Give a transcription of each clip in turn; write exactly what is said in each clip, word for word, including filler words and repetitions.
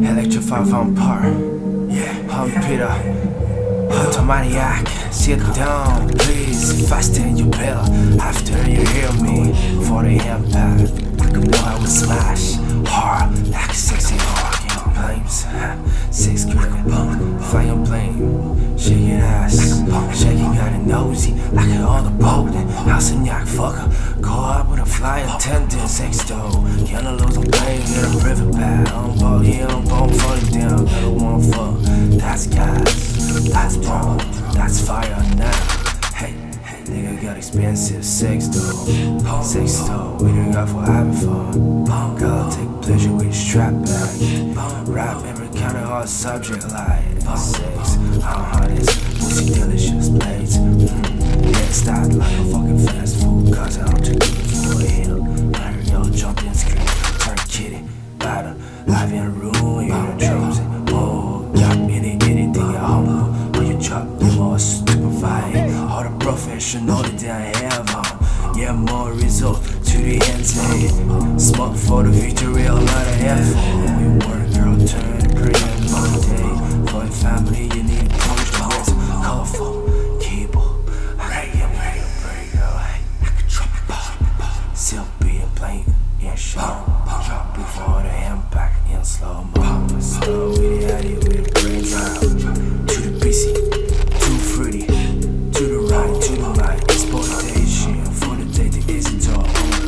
Electrify vampire, yeah, I'm Peter, Automaniac. Sit down, please, faster you better. After you hear me, for the impact, you know I will smash hard like a sexy hard. Flames, six critical bone, fire blame, shaking ass, shaking got it nosy like an all the boat. House and yak fucker, go up with a fly attendant, sex though. Yellow loads on plane, get a river pad, on ball, yeah, on bone, falling down. Got a one fuck, that's gas, that's bomb, that's fire now. Hey, hey, nigga got expensive sex though, sex though, we done got for having fun. Gotta take pleasure with your strap back. Rap every kind of hard subject like sex, how hard is pussy delicious plates. Mm, yeah, start like a fucking fast food, cause I'm too good for a hill. Like a girl jump in scream, turn kitty, battle, live in a room, you're in a chosen. Oh, got any, anything at home, when you drop, you're more stupefying. All the professional that I have on, yeah, more result to the end. Smoke for the victory, a lot of effort. We work, girl, turn pretty Monday. For your family, you need a punch the words. Colorful, keyboard, radio, radio, radio. I can drop it, still beating, playing, yeah, show. Drop before the impact in slow mo. Slow with the idea, with the brain drive. To the busy, too fruity, to the right, to the right. Exploitation for the day that isn't all.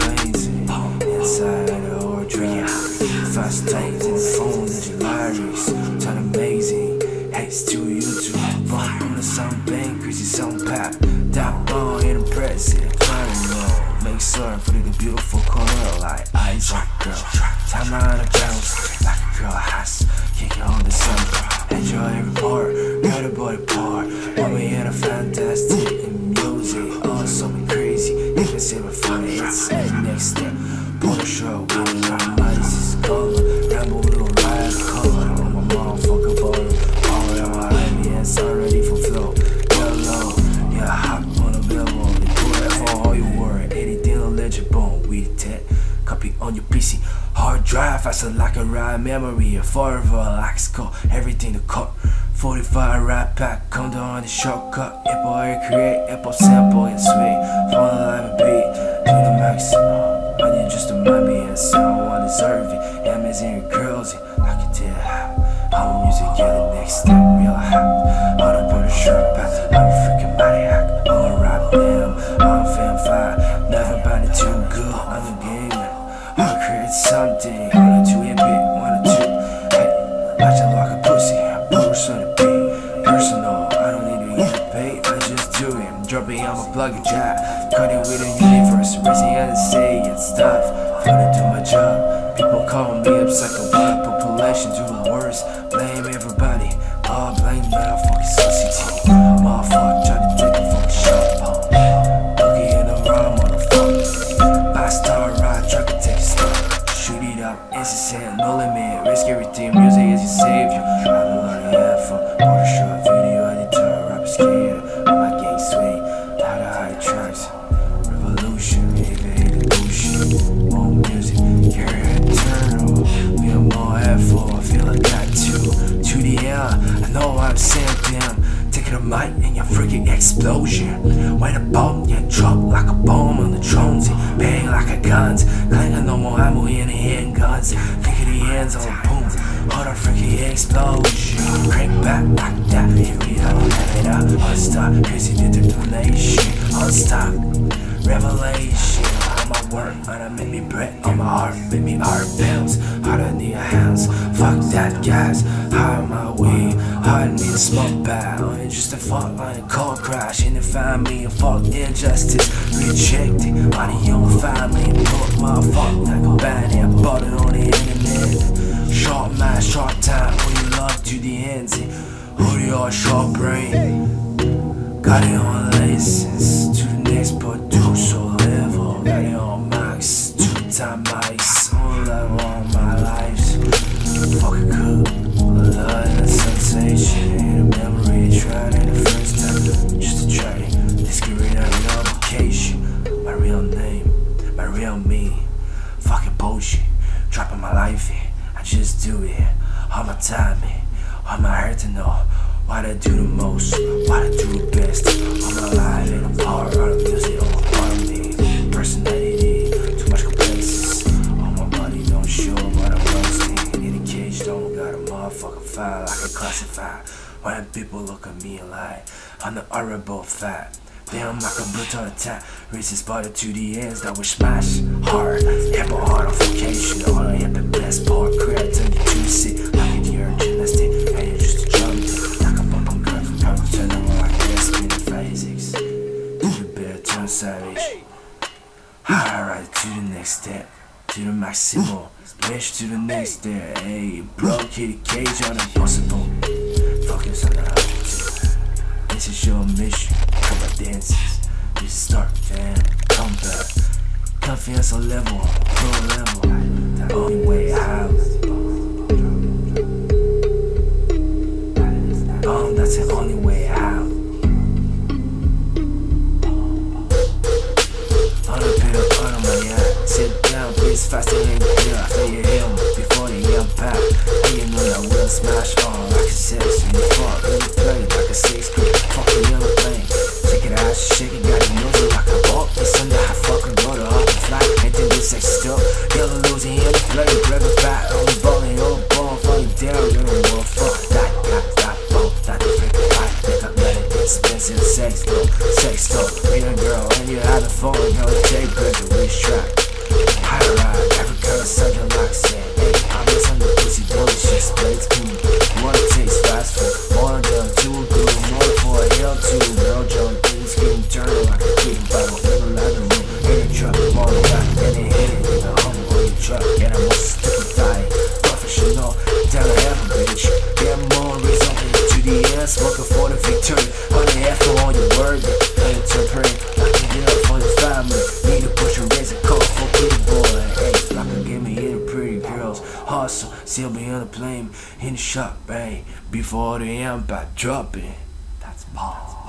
Inside the order, fast times in the phone, the lyrics, turn amazing. Hates to YouTube, bump on the sound bank, crazy sound pack. That bone impressive, flying low. Make certain for the beautiful corner like eyes on girl. Time out of bounce, like a girl has. Kick it on the sun, enjoy every part, got a body part. Want me in a fantastic music, also be crazy. You can see my funny, it's next step. Pour the show, we don't know nice color. Rambo little ride color on my motherfucker bottle. All in my I B S, ready for flow. Yellow, yeah, hot on the billboard. They put it for all your word. Anything illegible, we tech. Copy on your P C. Hard drive, faster like a ride memory. Forever like score, everything to cut. forty-five rap pack, come down the shortcut. Apple air create, Apple sample, it's sweet. Fall alive beat, to the maximum. I need just to mind me and sound I deserve it. Amazing girls, I can tell how music get the next step, real hot. All up on the shirt back, I'm a freaking maniac. I'm a rap damn, I'm fan fire. Never been it too good, I'm a gamer. I'll create something, one or two hit it, one or two. Hey, matching like a pussy, person to be personal. I don't need to get paid, I just do it. I'm dropping, I'm a plug and jack. Cut it with the universe, raising and say it's tough. Finna do my job. People call me up, psycho black population do the worst. Blame everybody, all blame the motherfucking society. Motherfucker try to take a fucking shot. Looking in the wrong motherfucker. Bastard ride, try to take a stop. Shoot it up, incessant, no limit. Risk everything, music is your savior. I don't learn the effort. Order shot, video editor, rapper scared. I'm my gang swing, how to hide tracks. Revolution, evade bullshit. More music, you're eternal. Feel more effort, I feel like that too. To the air, I know I'm saying them. Take the mic and your freaking explosion. When a bomb, you drop like a bomb on the drones. Bang like a guns, clanking no more ammo in the handguns. Think of the ends on boom, all the freaking explosion. Crank back like that, here we go, have it up. Unstop, crazy determination. Unstop, revelation. On my work, and I make me breath on my heart, make me heart bounce. Hard on the hands, fuck that gas. Hard my way, hard need a smoke bag. Only just a fault line, a car crash in the family, and fuck injustice. Rejected by the young family, and put my fuck like a bad and bought it on the internet. Short man, short time, put your love to the ends. Who you are, short brain. Got it on license to the next producer level. Got it on max, two-time mics, all level on my lives. Fucking good, love and sensation. A memory, tried it the first time, just to try it. This career on vacation. My real name, my real me. Fucking bullshit, dropping my life here. I just do it. all my time, all my heart to know what I do the most, what I do the best. All my life in a part of the music, all part of me. Personality, too much complacency. On my body don't show what I'm roasting. In a cage, don't got a motherfucking file I can classify. When people look at me like I'm the horrible fat. Damn, like a brutal attack. Raise his body to the ends that will smash hard. Have a heart on vacation. All I have the best part. Create turn you to see. Like a deer gymnastic. And you just jump. Like a bump on girl. Come turn around like this. Spin the physics. You better turn savage. Alright, to the next step. To the maximum. Bitch to the next step. Hey, broke hit the cage on impossible. Focus on the objective. This is your mission. Come on, dances. This is start, fam. Come back. Confiance on level, pro level. The only way out. Um, that's the only way out. On a bit of on my yacht. Sit down, please, faster than you feel. After you heal me, before the impact. And you know that we'll smash on like a six. And you fuck, and you play like a six. Fuck the yellow plane. Check it out, shake it, got it moving like a ball. It's under I fucking go to off the flight. And then this sex still. Yellow losing in the play, grab it back. On the ball, and on the ball, falling down. You don't wanna fuck that, that, that, ball, that, the freaking fight. Make up let it expensive sex, though. Sex, though. Be a girl, and you have the phone, you know, take break the wish track. High ride, every girl is such a lock, say, hey, I'm just on the pussy, delicious, plates, mm. Wanna taste fast food, more than too good, more for a hill, too, girl, jump, things getting turned like a kid, Bible, in the living room, in a truck, more than that, and it hit it, in the home, or your truck, and I'm most sticky thigh, professional, tell her ever, bitch, get more resulting to the end, smoking for the victory, on the F on your word, and interpret, like you get up for the family, need to push your razor, call for pretty boy, hey, like a give me hitting pretty girls, hustle, still be on the plane, in the shop, hey, before the impact, drop it, that's balls.